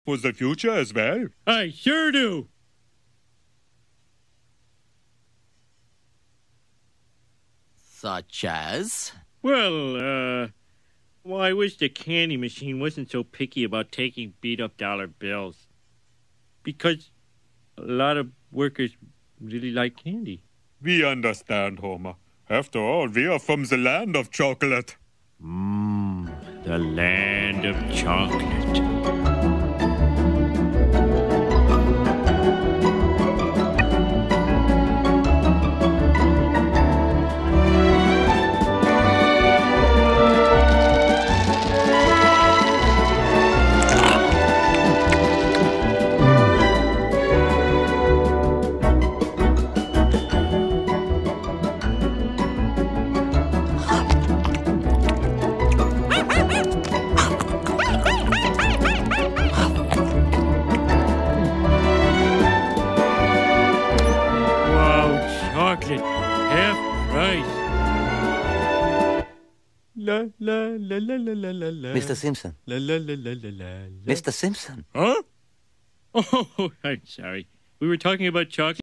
for the future as well. I sure do. Such as? Well, I wish the candy machine wasn't so picky about taking beat-up dollar bills. Because a lot of workers really like candy. We understand, Homer. After all, we are from the land of chocolate. The land of chocolate. Chocolate, half price. La la la la la la la la. Mr. Simpson. La la la la la la. Mr. Simpson. Huh? Oh, I'm sorry. We were talking about chocolate.